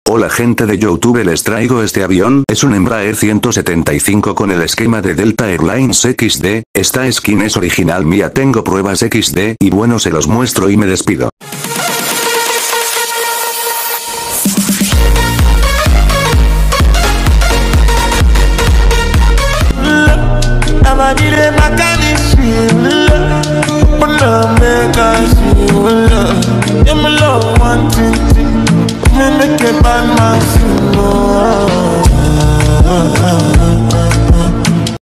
Hola gente de YouTube, les traigo este avión, es un Embraer 175 con el esquema de Delta Airlines XD, esta skin es original mía, tengo pruebas XD y bueno, se los muestro y me despido. Make a bad man